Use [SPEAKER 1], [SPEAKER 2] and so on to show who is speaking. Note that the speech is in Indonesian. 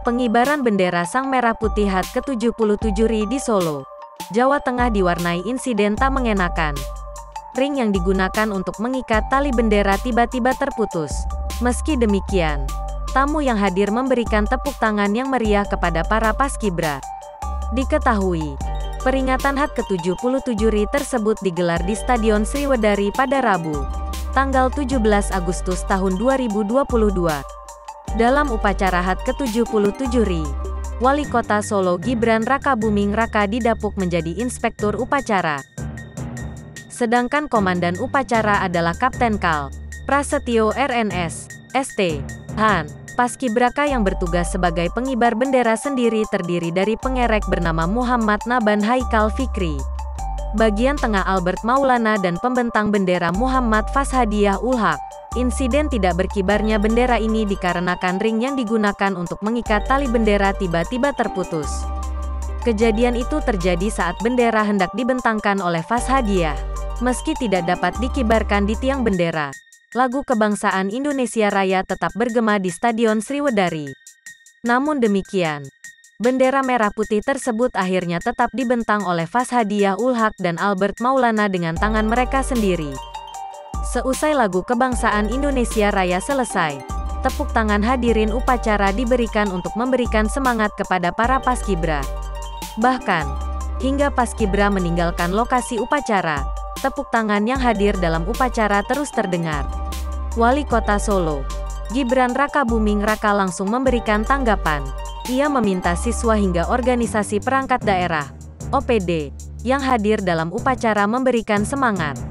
[SPEAKER 1] Pengibaran bendera Sang Merah Putih HUT ke-77 RI di Solo, Jawa Tengah diwarnai insiden tak mengenakan. Ring yang digunakan untuk mengikat tali bendera tiba-tiba terputus. Meski demikian, tamu yang hadir memberikan tepuk tangan yang meriah kepada para paskibra. Diketahui, peringatan HUT ke-77 RI tersebut digelar di Stadion Sriwedari pada Rabu, tanggal 17 Agustus tahun 2022. Dalam upacara HUT ke-77 RI, Wali Kota Solo Gibran Rakabuming Raka didapuk menjadi inspektur upacara. Sedangkan komandan upacara adalah Kapten Kal Prasetyo RNS, ST. Han. Paskibraka yang bertugas sebagai pengibar bendera sendiri terdiri dari pengerek bernama Muhammad Naban Haikal Fikri, bagian tengah Albert Maulana dan pembentang bendera Muhammad Fashadiah Ulhaq. Insiden tidak berkibarnya bendera ini dikarenakan ring yang digunakan untuk mengikat tali bendera tiba-tiba terputus. Kejadian itu terjadi saat bendera hendak dibentangkan oleh Fashadiah. Meski tidak dapat dikibarkan di tiang bendera, lagu kebangsaan Indonesia Raya tetap bergema di Stadion Sriwedari. Namun demikian, bendera merah putih tersebut akhirnya tetap dibentang oleh Fashadiah Ulhaq dan Albert Maulana dengan tangan mereka sendiri. Seusai lagu kebangsaan Indonesia Raya selesai, tepuk tangan hadirin upacara diberikan untuk memberikan semangat kepada para paskibra. Bahkan, hingga paskibra meninggalkan lokasi upacara, tepuk tangan yang hadir dalam upacara terus terdengar. Wali Kota Solo, Gibran Rakabuming Raka langsung memberikan tanggapan. Ia meminta siswa hingga organisasi perangkat daerah, OPD, yang hadir dalam upacara memberikan semangat.